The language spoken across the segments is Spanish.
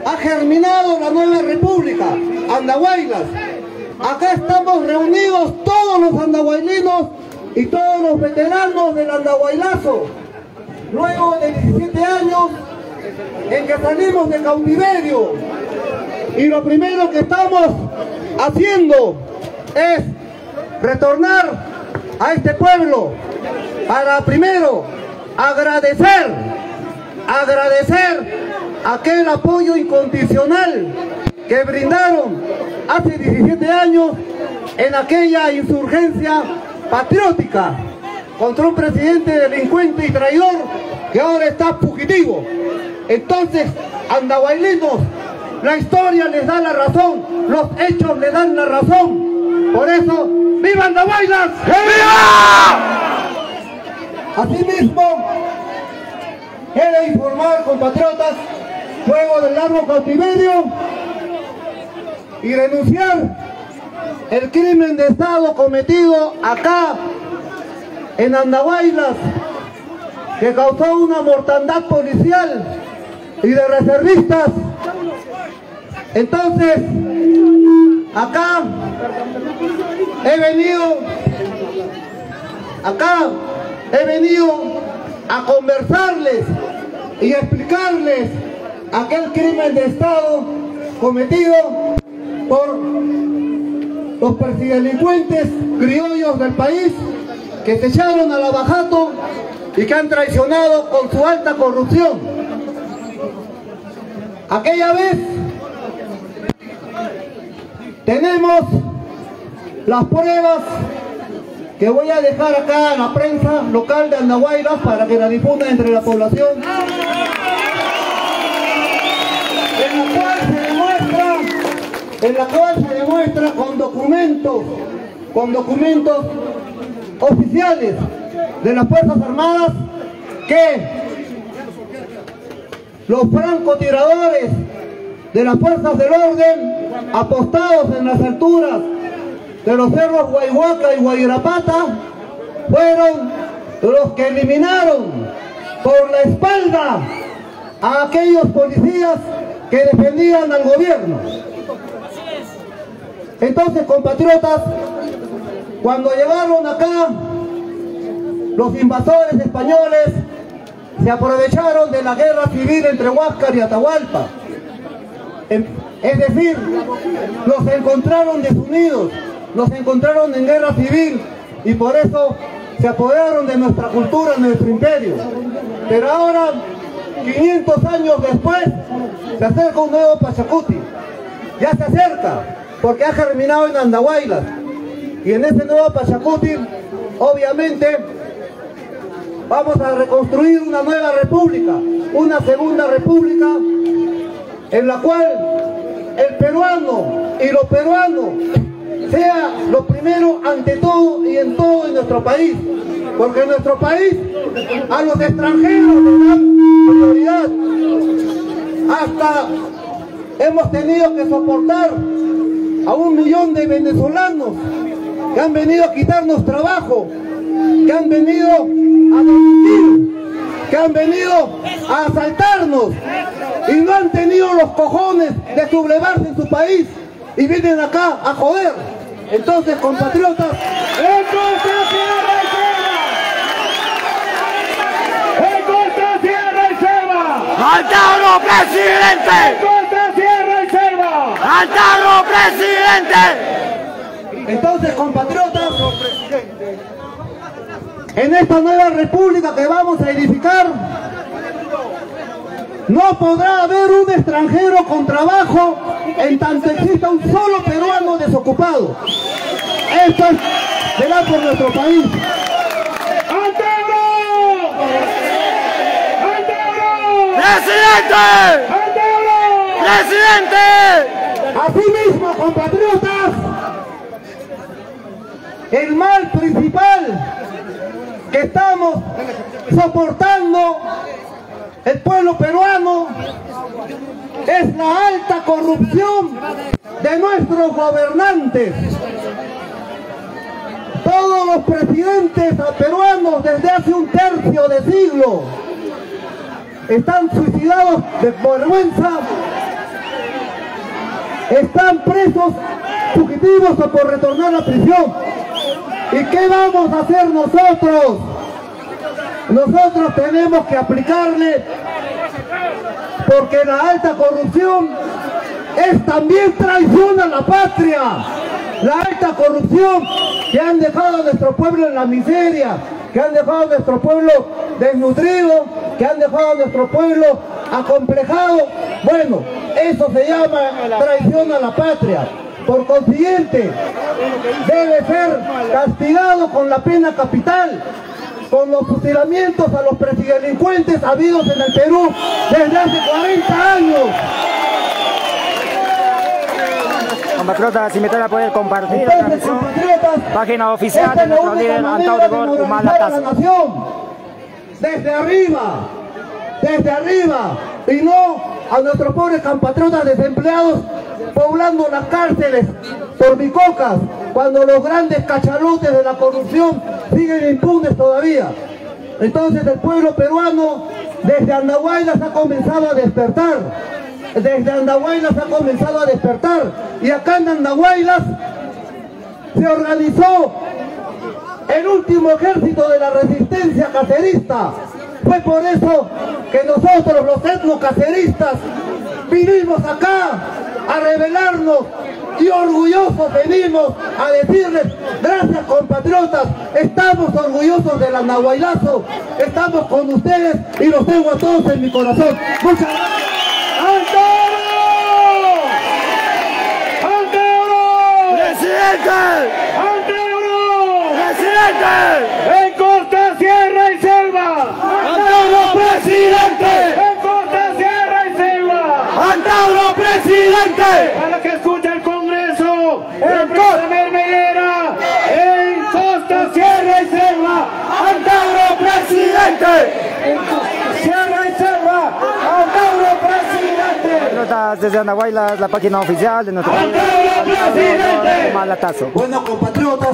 ha germinado la nueva república, Andahuaylas. Acá estamos reunidos todos los andahuaylinos y todos los veteranos del andahuaylazo, luego de 17 años en que salimos de cautiverio. Y lo primero que estamos haciendo es retornar a este pueblo para primero agradecer aquel apoyo incondicional que brindaron hace 17 años en aquella insurgencia patriótica contra un presidente delincuente y traidor que ahora está fugitivo. Entonces, andahuaylinos, la historia les da la razón, los hechos les dan la razón. Por eso, ¡viva Andahuaylas! ¡Viva! Asimismo, quiero informar, compatriotas, luego del largo cautiverio y denunciar el crimen de Estado cometido acá en Andahuaylas, que causó una mortandad policial y de reservistas. Entonces, acá he venido a conversarles y explicarles aquel crimen de Estado cometido por los persidelincuentes criollos del país que se echaron a la Bajato y que han traicionado con su alta corrupción. Aquella vez tenemos las pruebas que voy a dejar acá a la prensa local de Andahuaylas para que la difunda entre la población, en la cual se demuestra con documentos oficiales de las Fuerzas Armadas que los francotiradores de las fuerzas del orden, apostados en las alturas de los cerros Guayhuaca y Guayrapata, fueron los que eliminaron por la espalda a aquellos policías que defendían al gobierno. Entonces, compatriotas, cuando llegaron acá los invasores españoles, se aprovecharon de la guerra civil entre Huáscar y Atahualpa. Es decir, los encontraron desunidos, los encontraron en guerra civil y por eso se apoderaron de nuestra cultura, de nuestro imperio. Pero ahora, 500 años después, se acerca un nuevo Pachacuti. Ya se acerca, porque ha germinado en Andahuaylas. Y en ese nuevo Pachacuti, obviamente, vamos a reconstruir una nueva república, una segunda república, en la cual el peruano y lo peruano sea lo primero ante todo y en todo en nuestro país, porque en nuestro país a los extranjeros les dan prioridad. Hasta hemos tenido que soportar a 1 millón de venezolanos que han venido a quitarnos trabajo, que han venido a delinquir, que han venido a asaltarnos y no han tenido los cojones de sublevarse en su país y vienen acá a joder. Entonces, compatriotas, ¡en contra Sierra y Selva! ¡En contra Sierra y Selva! ¡Altano presidente! ¡En contra Sierra y Selva! ¡Altano presidente! Entonces, compatriotas, en esta nueva república que vamos a edificar, no podrá haber un extranjero con trabajo en tanto exista un solo peruano desocupado. Esto es velar por nuestro país. ¡Antero! ¡Antero! ¡Presidente! ¡Antero! ¡Presidente! Asimismo, compatriotas, el mal principal que estamos soportando el pueblo peruano es la alta corrupción de nuestros gobernantes. Todos los presidentes peruanos desde hace un tercio de siglo están suicidados de vergüenza están presos, fugitivos o por retornar a prisión. ¿Y qué vamos a hacer nosotros? Nosotros tenemos que aplicarle, porque la alta corrupción es también traición a la patria. La alta corrupción que han dejado a nuestro pueblo en la miseria, que han dejado a nuestro pueblo desnutrido, que han dejado a nuestro pueblo acomplejado. Bueno, eso se llama traición a la patria. Por consiguiente, debe ser castigado con la pena capital, con los fusilamientos a los presidelincuentes habidos en el Perú desde hace 40 años. Compatriotas, invitar a poder compartir la Entonces, transmisión. compatriotas, Página oficial de nuestro líder Antauro Gor Humala a la Tazo. nación, desde arriba, y no a nuestros pobres compatriotas desempleados poblando las cárceles por bicocas, cuando los grandes cachalotes de la corrupción siguen impunes todavía. Entonces el pueblo peruano desde Andahuaylas ha comenzado a despertar. Y acá en Andahuaylas se organizó el último ejército de la resistencia cacerista. Fue por eso que nosotros, los etnocaceristas, vinimos acá a rebelarnos y orgullosos venimos a decirles: gracias, compatriotas, estamos orgullosos del andahuaylazo, estamos con ustedes y los tengo a todos en mi corazón. Muchas gracias. ¡Antauro! ¡Antauro! ¡Presidente! ¡Antauro! ¡Presidente! ¡En costa, sierra y selva! ¡Antauro, presidente! ¡En costa, sierra y selva! ¡Antauro, presidente! Para que escuche el Congreso, el primer Melera, en costa, sierra y selva, ¡Antauro, presidente! ¡Sierra y selva! ¡Antauro, presidente! Compatriotas, desde Andahuaylas, la página oficial de nuestro líder Antauro Gor Humala Tazo. Bueno, compatriotas,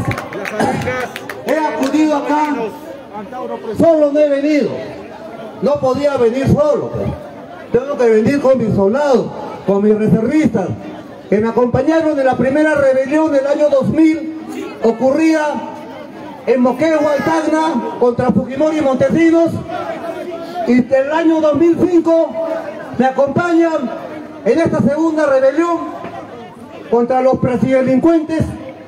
he acudido acá, solo no he venido, no podía venir solo, tengo que venir con mis soldados, con mis reservistas, que me acompañaron en la primera rebelión del año 2000, ocurrida en Moquegua y Tacna, contra Fujimori y Montesinos, y del año 2005 me acompañan en esta segunda rebelión contra los presidelincuentes,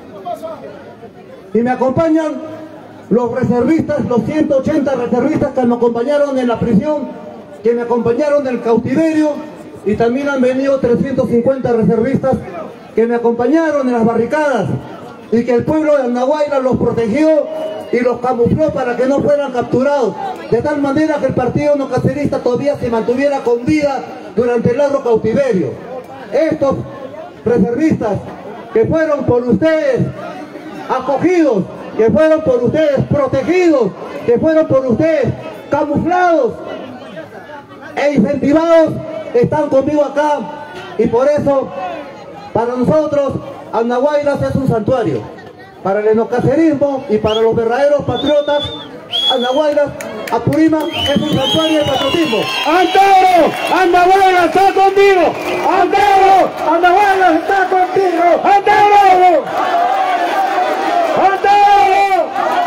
y me acompañan los reservistas, los 180 reservistas que me acompañaron en la prisión, que me acompañaron en el cautiverio, y también han venido 350 reservistas que me acompañaron en las barricadas, y que el pueblo de Andahuaylas los protegió y los camufló para que no fueran capturados, de tal manera que el partido no cacerista todavía se mantuviera con vida durante el largo cautiverio. Estos reservistas que fueron por ustedes acogidos, que fueron por ustedes protegidos, que fueron por ustedes camuflados e incentivados, están conmigo acá, y por eso para nosotros Andahuaylas es un santuario. Para el etnocacerismo y para los verdaderos patriotas, Andahuaylas, Apurímac es un santuario de patriotismo. ¡Antauro! ¡Andahuaylas está contigo! ¡Antauro! ¡Andahuaylas está contigo! ¡Antauro! ¡Antauro!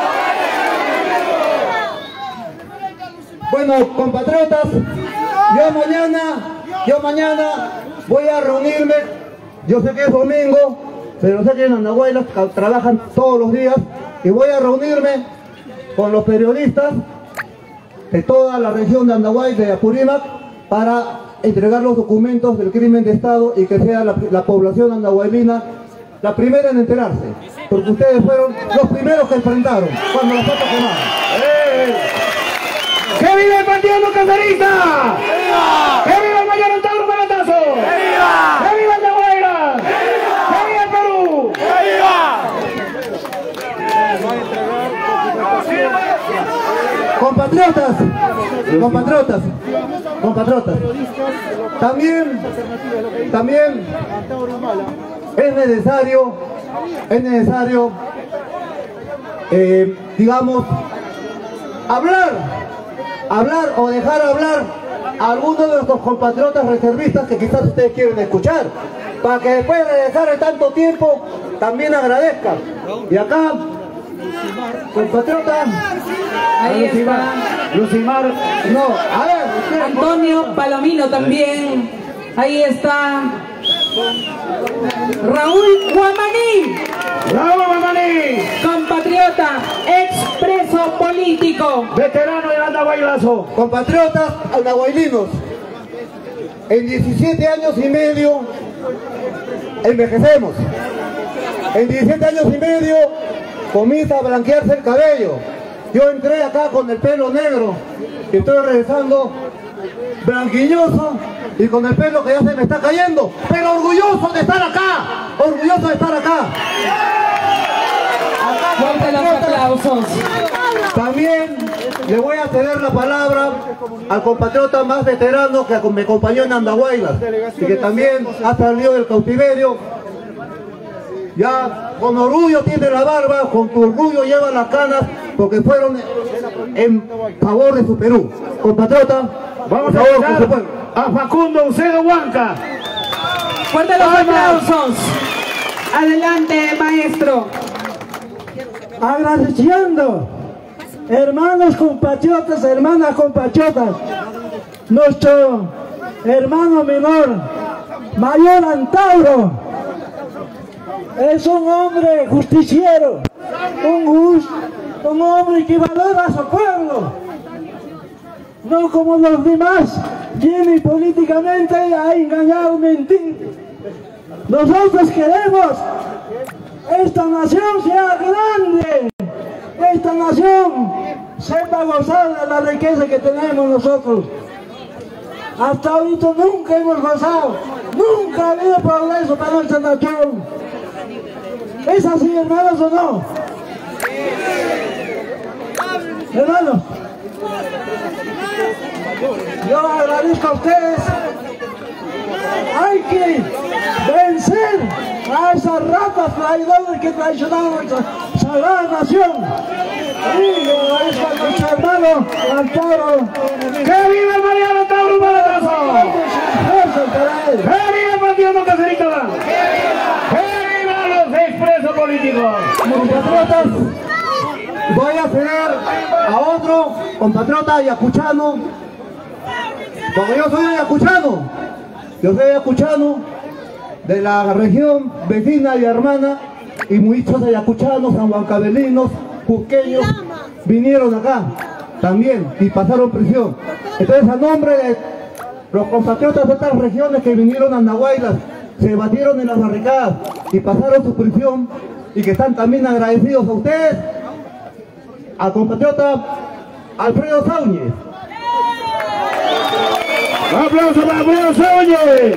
Bueno, compatriotas, yo mañana voy a reunirme. Yo sé que es domingo, pero sé que en Andahuaylas trabajan todos los días, y voy a reunirme con los periodistas de toda la región de Andahuay, de Apurímac, para entregar los documentos del crimen de Estado y que sea la población andahuaylina la primera en enterarse, porque ustedes fueron los primeros que enfrentaron cuando la foto quemaron. ¡Que viva el partido no cacerista! ¡Que viva el mayor Antauro Balatazo! ¡Que viva Andahuaylas! ¡Que viva el Perú! Compatriotas, también es necesario, digamos, hablar o dejar hablar a algunos de nuestros compatriotas reservistas que quizás ustedes quieren escuchar. para que después de regresar de tanto tiempo también agradezca. Y acá, compatriotas, Ahí está Lucimar. no, a ver, Antonio Palomino también. Ahí está Raúl Guamaní, Raúl Guamaní, compatriota, expreso político. veterano de Andahuaylazo. compatriotas andahuaylinos, en 17 años y medio envejecemos. En 17 años y medio comienza a blanquearse el cabello. Yo entré acá con el pelo negro y estoy regresando blanquiñoso y con el pelo que ya se me está cayendo, pero orgulloso de estar acá, orgulloso de estar acá. Fuerte los aplausos. También le voy a ceder la palabra al compatriota más veterano que me acompañó en Andahuaylas y que también ha salido del cautiverio. Ya con orgullo tiene la barba, con tu orgullo lleva las canas, porque fueron en favor de su Perú. Compatriota, Vamos por a favor, con su presentar pueblo. a Facundo Ucedo Huanca. Fuerte los aplausos. Adelante, maestro. Agradeciendo, hermanos compatriotas, hermanas compatriotas, nuestro hermano menor, Mayor Antauro, es un hombre justiciero, un hombre que valora a su pueblo, no como los demás, viene políticamente a engañar, mentir. Nosotros queremos esta nación sea grande, esta nación sepa gozar de la riqueza que tenemos nosotros. Hasta ahorita nunca hemos gozado, nunca ha habido progreso para nuestra nación. ¿Es así, hermanos, o no? Hermanos, yo agradezco a ustedes. Hay que vencer a esas ratas traidoras que traicionaron nuestra sagrada nación. Y yo agradezco a nuestro hermano Antauro. ¡Que viva el Mariano Antauro Balatazo! ¡Que viva el partido Cacerito! ¡Que viva los expresos políticos! Compatriotas, voy a ceder a otro compatriota ayacuchano, porque yo soy ayacuchano. Yo soy ayacuchano de la región vecina y hermana, y muchos ayacuchanos, sanhuancabelinos, cusqueños vinieron acá también y pasaron prisión. Entonces, a nombre de los compatriotas de otras regiones que vinieron a Andahuaylas, se batieron en las barricadas y pasaron su prisión, y que están también agradecidos a ustedes, al compatriota Alfredo Sáuñez. ¡Un aplauso para Alfredo Sáuñez!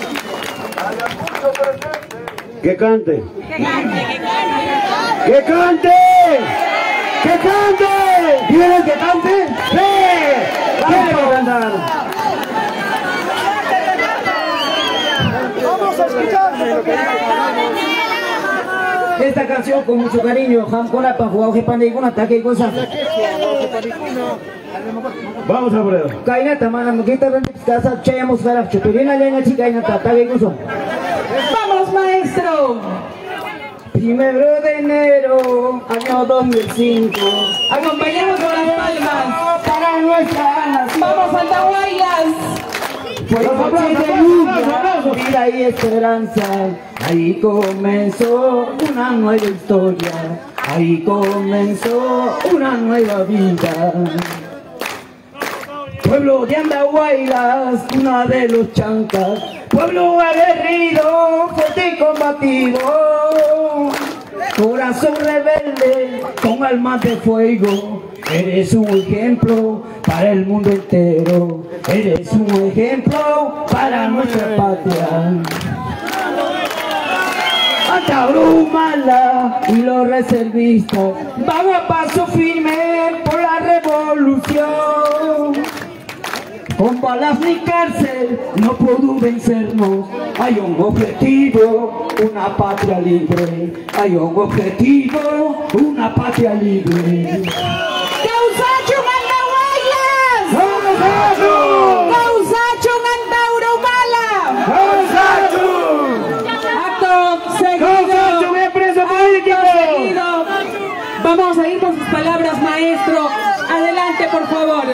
¡Que cante! ¡Que cante! ¡Que cante! ¿Quieren que cante? ¡Sí! ¡Quiero cantar! Vamos a escuchar. Esta canción con mucho cariño, Jamcola para jugar Jepandiguna, ataque y cosa. Vamos, Alfredo. Kainata, mana, mukita, casa, chayamos, cara, chuturina, leña, chica, kainata, ataque y cosa. Vamos, maestro. 1 de enero, año 2005. Acompañamos con las palmas. Para nuestra nación. Vamos, Andahuaylas. Fue noche de lluvia, vida y esperanza. Ahí comenzó una nueva historia. Ahí comenzó una nueva vida. Pueblo de Andahuaylas, cuna de los chancas. Pueblo aguerrido, fuerte y combativo. Corazón rebelde, con alma de fuego. Eres un ejemplo para el mundo entero. Eres un ejemplo para nuestra patria. Antauro Humala y los reservistas van a paso firme por la revolución. Con balas ni cárcel no pudo vencernos. Hay un objetivo, una patria libre. Hay un objetivo, una patria libre. Causachum Andahuaylas. Causachum Antauro Humala. Vamos a ir con sus palabras, maestro. Adelante, por favor.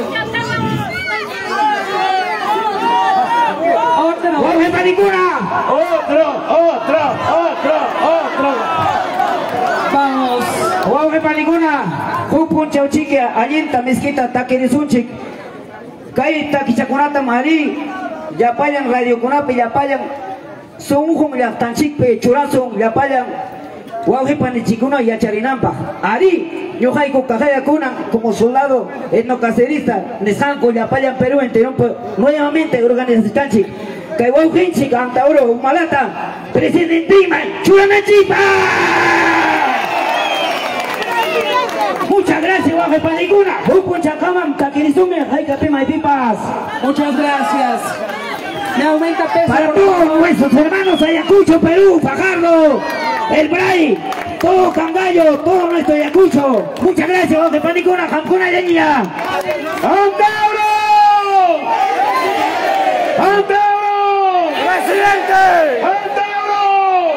Otro. ¡Jorge Panicuna! ¡Otro! Vamos. Jorge Panicuna, Jupun Chauchique, Allinta, Mezquita, Taquirisunchik, Caita, Quichakunata, Mari, Yapayan, Radio Cunape, Yapayan, Sonjun, Yatanchikpe, Churazun, Yapayan, Jorge Panichicuna y Acharinampa, Ari, Yohaico, Cajaya Cuna, como soldado etnocacerista, Nesanco, Yapayan, Perú, interrumpe nuevamente organización Chik, Kaiwau Hinchik, Antauro, Humalata, Presidente Iman, Churanachipa. Muchas gracias, Jorge Panicuna. Muchas gracias. Me aumenta peso. Para todos nuestros hermanos Ayacucho, Perú, Fajardo, El Bray, todo Cangallo, todo nuestro Ayacucho. Muchas gracias, Jorge Panicuna, Jancuna Yeña. ¡Antauro! ¡Antauro! ¡Presidente! ¡Antauro!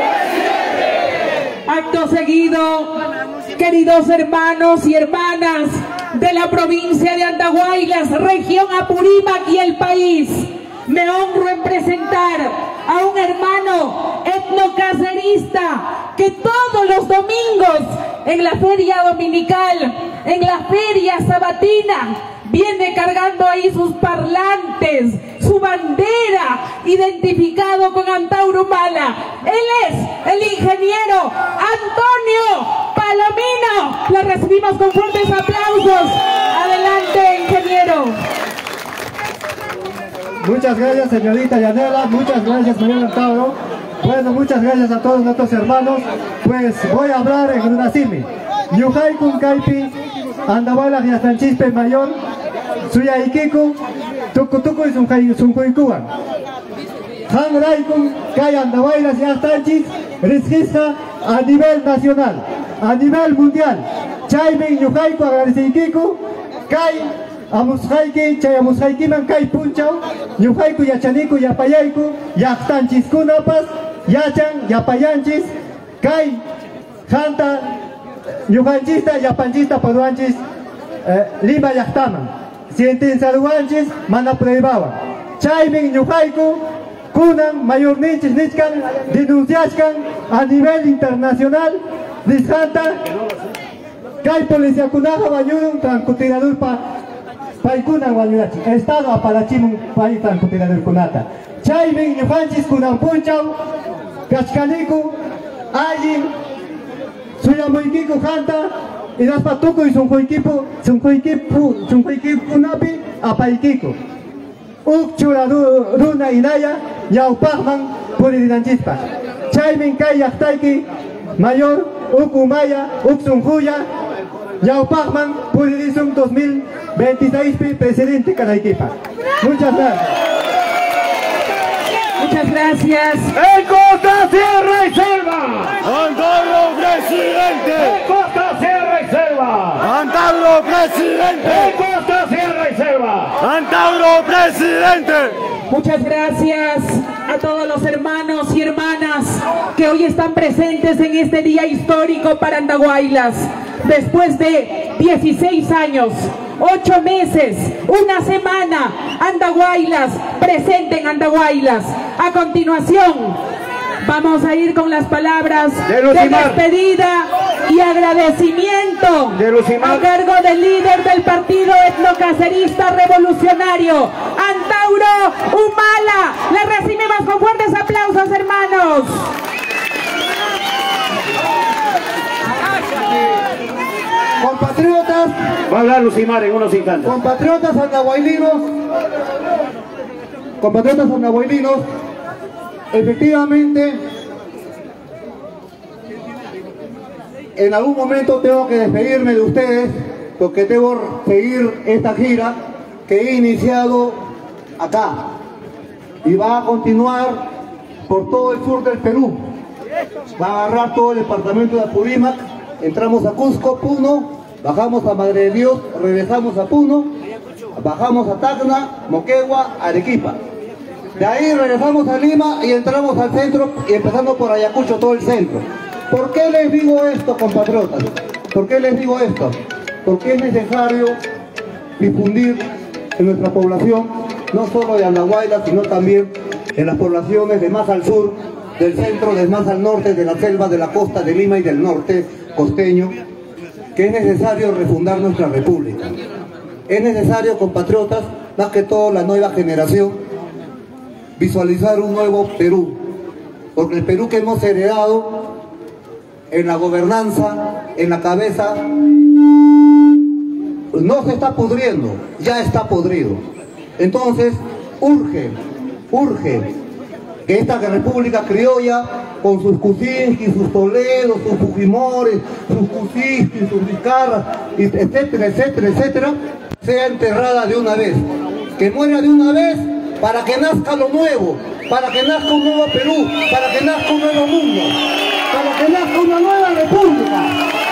Acto seguido, queridos hermanos y hermanas de la provincia de Andahuaylas, región Apurímac y el país, me honro en presentar a un hermano etnocacerista que todos los domingos en la feria dominical, en la feria sabatina, viene cargando ahí sus parlantes, su bandera, identificado con Antauro Humala. Él es el ingeniero Antonio Palomino. Le recibimos con fuertes aplausos. Adelante, ingeniero. Muchas gracias, señorita Yanela, muchas gracias, señor Antauro. Bueno, muchas gracias a todos nuestros hermanos. Pues voy a hablar en Runasimi. Yuhaikun Kaipi, Andahuaylas y Astanchispe Mayor, Suyaikiku, Tucutucu y Suncuicuan. Han Raikun, Kai Andahuaylas y Astanchis, Rizquista a nivel nacional, a nivel mundial. Chaimin Yuhaiku, Agarisikiku, Kai. Amushaiki, chay amushaikiman kai punchau, yuhaiku yachaniku yapayaiku, yaktanchis kunapas, yachan yapayanchis, kai janta yuhanchista yapanchista paduanchis, lima yaktaman, sienten saluanchis, mana pruebawan. Chaymin yuhaiku, kunan mayorninchis nichkan, denunciachkan a nivel internacional, disjanta, kai policía kunaja bañudun, trancotirador Paikuna Wanyurachi, Estado Apalachimun, País Trancotirador Kunata. Chaymin, Yufanchis, Kunan Punchau, Kachkaniku, Ayin, Suyamuikiku, Hanta, y las Patuku y Sunkuikipu, Napi, Apaikiku. Ukchura Runa Inaya, Yaupahman, Puridinanchispa. Chaymin, Kai Yaktaiki, Mayor, Ukumaya, Uksunjuya, Yaupahman, Puridisum 2026, presidente Caraiquipa. Muchas gracias. Muchas gracias. ¡En Costa, Sierra y Selva! ¡Antauro, presidente! ¡En Costa, Sierra y Selva! ¡Antauro, presidente! ¡En Costa, Sierra y Selva! ¡Antauro, presidente! Muchas gracias a todos los hermanos y hermanas que hoy están presentes en este día histórico para Andahuaylas. Después de 16 años, 8 meses, una semana, Andahuaylas, presente en Andahuaylas. A continuación, vamos a ir con las palabras de despedida y agradecimiento a cargo del líder del partido etnocacerista revolucionario, Antauro Humala. Le recibimos con fuertes aplausos, hermanos. Compatriotas, Va a hablar Lucimar en unos instantes. compatriotas andahuaylinos, efectivamente, en algún momento tengo que despedirme de ustedes, porque debo seguir esta gira que he iniciado acá y va a continuar por todo el sur del Perú. Va a agarrar todo el departamento de Apurímac. Entramos a Cusco, Puno, bajamos a Madre de Dios, regresamos a Puno, bajamos a Tacna, Moquegua, Arequipa. De ahí regresamos a Lima y entramos al centro, y empezando por Ayacucho, todo el centro. ¿Por qué les digo esto, compatriotas? ¿Por qué les digo esto? Porque es necesario difundir en nuestra población, no solo de Andahuaylas, sino también en las poblaciones de más al sur, del centro, de más al norte, de la selva, de la costa, de Lima y del norte costeño, que es necesario refundar nuestra república. Es necesario, compatriotas, más que todo la nueva generación, visualizar un nuevo Perú, porque el Perú que hemos heredado en la gobernanza, en la cabeza, no se está pudriendo, ya está podrido. Entonces, urge que esta república criolla, con sus Kuczynski, sus Toledo, sus Fujimori, sus Kuczynski, sus Vizcarra, etcétera, etcétera, etcétera, sea enterrada de una vez. Que muera de una vez para que nazca lo nuevo, para que nazca un nuevo Perú, para que nazca un nuevo mundo, para que nazca una nueva república.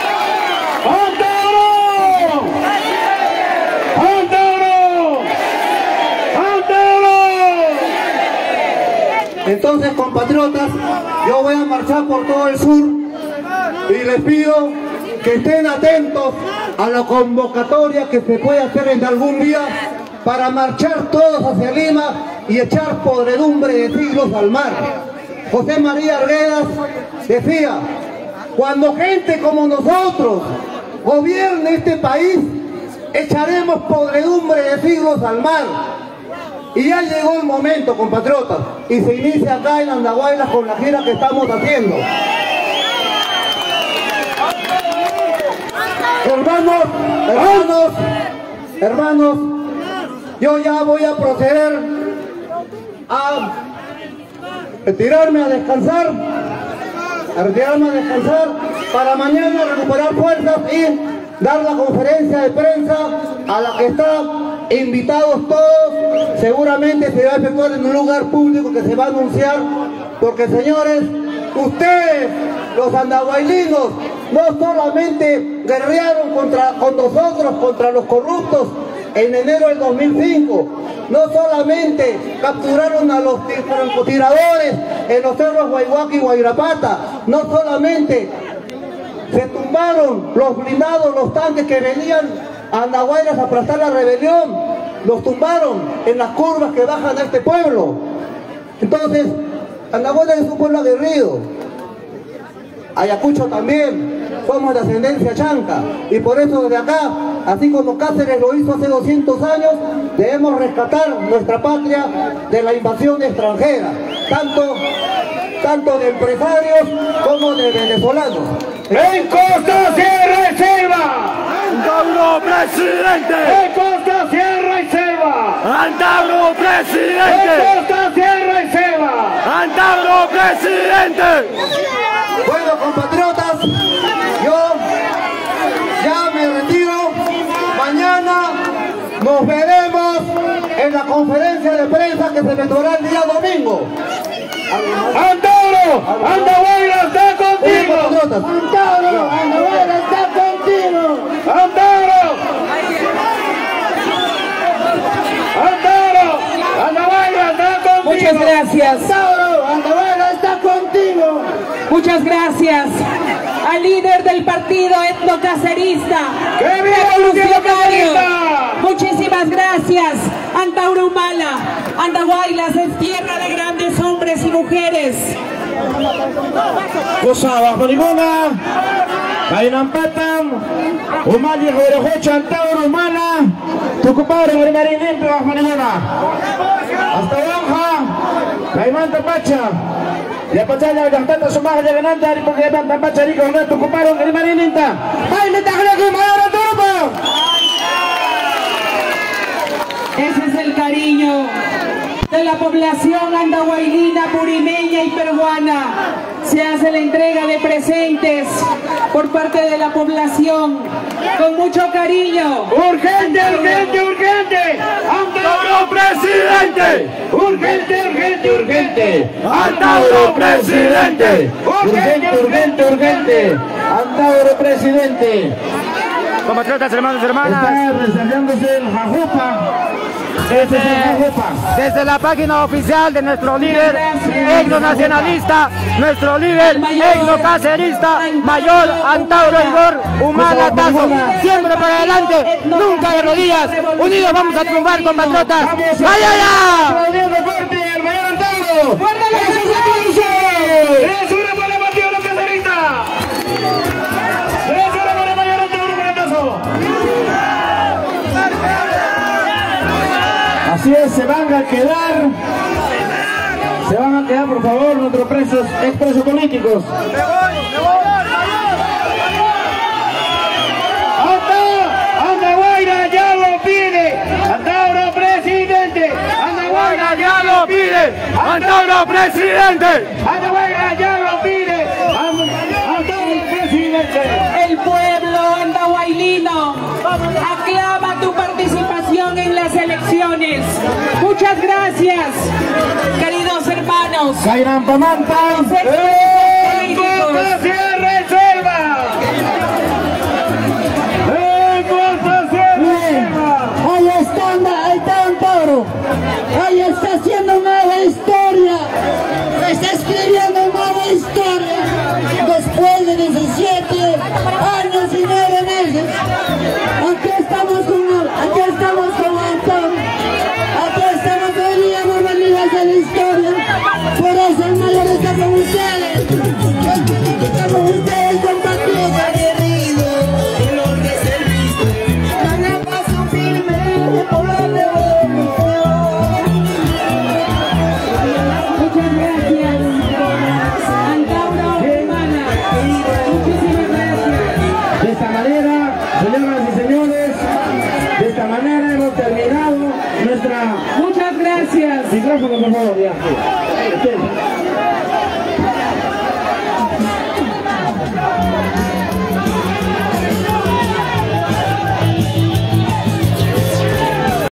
Entonces, compatriotas, yo voy a marchar por todo el sur y les pido que estén atentos a la convocatoria que se puede hacer en algún día para marchar todos hacia Lima y echar podredumbre de siglos al mar. José María Arguedas decía, cuando gente como nosotros gobierne este país, echaremos podredumbre de siglos al mar. Y ya llegó el momento, compatriotas, y se inicia acá en Andahuaylas con la gira que estamos haciendo. Hermanos, yo ya voy a proceder a retirarme a descansar, para mañana recuperar fuerzas y dar la conferencia de prensa a la que están invitados todos. Seguramente se va a efectuar en un lugar público que se va a anunciar, porque señores, ustedes, los andahuaylinos, no solamente guerrearon con nosotros, contra los corruptos en enero del 2005, no solamente capturaron a los francotiradores en los cerros Guayhuaca y Guayrapata, no solamente se tumbaron los blindados, los tanques que venían a Andahuaylas a aplastar la rebelión, los tumbaron en las curvas que bajan a este pueblo. Entonces, Andahuaylas es un pueblo aguerrido. Ayacucho también, somos de ascendencia chanca, y por eso desde acá, así como Cáceres lo hizo hace 200 años, debemos rescatar nuestra patria de la invasión extranjera, tanto de empresarios como de venezolanos. En Costa, Sierra y Selva, ¡Antauro presidente! en Costa, Sierra y Selva, ¡Antauro presidente! en Costa, Sierra y Selva. ¡Antauro presidente! Bueno, compatriotas, yo ya me retiro. Mañana nos veremos en la conferencia de prensa que se efectuará el día domingo. ¡Antauro! ¡Andahuaylas está contigo! ¡Antauro! ¡Andahuaylas está contigo! ¡Antauro! ¡Antauro! ¡Andahuaylas está contigo! Muchas gracias. ¡Antauro! ¡Andahuaylas está contigo! Muchas gracias al líder del partido etnocacerista, ¡Que viva revolucionario. Cacerista! Muchísimas gracias. Antauro Humala, Andahuaylas es tierra de grandes hombres y mujeres. Kusabah Maniguna, Kainampatam, Umali Huerejocha, Antauro Humala, Tucuparo, Marimarín, Bajo Maniguna, hasta Banja, Caimanta Pacha, ya Pachaya, Gastata Sumaja, Yagananta, porque Panta Pacha, Rico, Tucuparo, Marimarín, ¡Ay, que Mayora Turbo! Ese es el cariño de la población andahuaylina, purimeña y peruana. Se hace la entrega de presentes por parte de la población con mucho cariño. ¡Urgente, urgente, urgente! ¡Antauro presidente! ¡Urgente, urgente, urgente! ¡Antauro presidente! ¡Urgente, urgente, urgente! ¡Antauro presidente! Compatriotas, hermanos y hermanas. Está desarrollándose el Jajupa. Desde la página oficial de nuestro líder etnonacionalista, nuestro líder etnocacerista, mayor Antauro Igor Humala Tazo. Siempre para adelante, nunca de rodillas. Unidos vamos a triunfar, compatriotas. ¡Vaya ya! ¡Es una buena partida la cacerita! ¡Es una buena mayor Antauro Humala Tazo! Así es, se van a quedar por favor nuestros presos, expresos políticos. Andahuayla ya lo pide, Antauro presidente. Andahuayla ya lo pide, Antauro presidente. Andahuayla ya lo pide, Antauro presidente. El pueblo andahuaylino aclama tu participación en las elecciones. Muchas gracias, queridos hermanos. Ahí está Antauro. Ahí está haciendo nueva historia. Está escribiendo nueva historia. Después de 17 años y 9 meses. Aquí estamos con Antauro. Aquí estamos hoy día normalizados de la historia. Por eso el mayor está con ustedes. Está con ustedes, compatriotas. Muchas gracias. Micrófono, por favor, ya.